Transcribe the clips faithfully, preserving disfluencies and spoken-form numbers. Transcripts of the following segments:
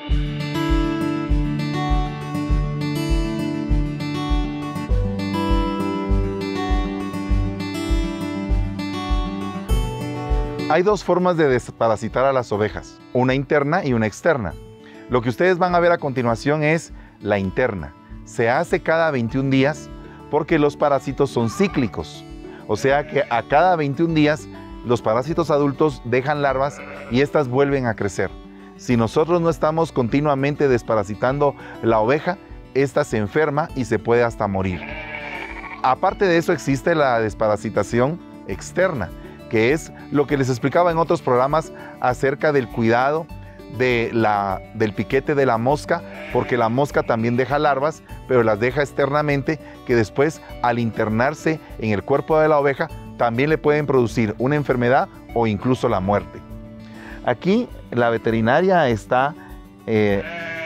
Hay dos formas de desparasitar a las ovejas, una interna y una externa. Lo que ustedes van a ver a continuación es la interna. Se hace cada veintiún días porque los parásitos son cíclicos. O sea que a cada veintiún días los parásitos adultos dejan larvas y estas vuelven a crecer. Si nosotros no estamos continuamente desparasitando la oveja, esta se enferma y se puede hasta morir. Aparte de eso existe la desparasitación externa, que es lo que les explicaba en otros programas acerca del cuidado de la, del piquete de la mosca, porque la mosca también deja larvas, pero las deja externamente, que después al internarse en el cuerpo de la oveja también le pueden producir una enfermedad o incluso la muerte. Aquí la veterinaria está eh,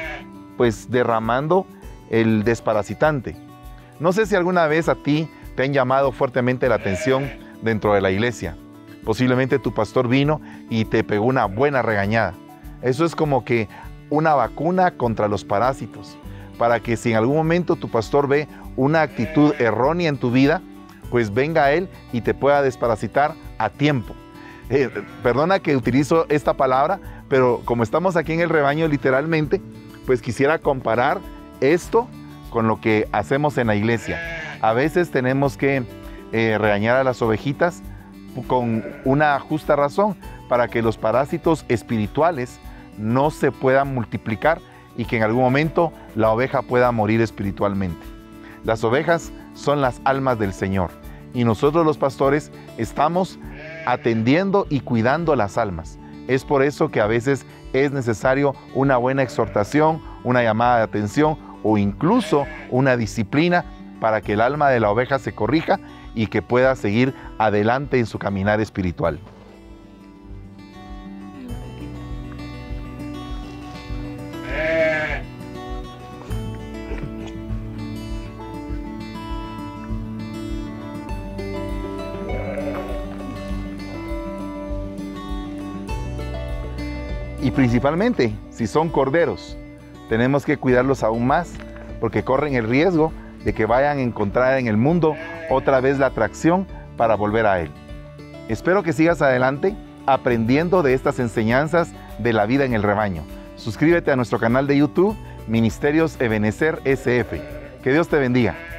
pues derramando el desparasitante. No sé si alguna vez a ti te han llamado fuertemente la atención dentro de la iglesia. Posiblemente tu pastor vino y te pegó una buena regañada. Eso es como que una vacuna contra los parásitos, para que si en algún momento tu pastor ve una actitud errónea en tu vida, pues venga a él y te pueda desparasitar a tiempo. Eh, perdona que utilizo esta palabra, pero como estamos aquí en el rebaño literalmente, pues quisiera comparar esto con lo que hacemos en la iglesia. A veces tenemos que eh, regañar a las ovejitas con una justa razón, para que los parásitos espirituales no se puedan multiplicar y que en algún momento la oveja pueda morir espiritualmente. Las ovejas son las almas del Señor y nosotros los pastores estamos atendiendo y cuidando las almas. Es por eso que a veces es necesario una buena exhortación, una llamada de atención o incluso una disciplina para que el alma de la oveja se corrija y que pueda seguir adelante en su caminar espiritual. Y principalmente, si son corderos, tenemos que cuidarlos aún más, porque corren el riesgo de que vayan a encontrar en el mundo otra vez la atracción para volver a él. Espero que sigas adelante aprendiendo de estas enseñanzas de la vida en el rebaño. Suscríbete a nuestro canal de YouTube, Ministerios Ebenecer S F. Que Dios te bendiga.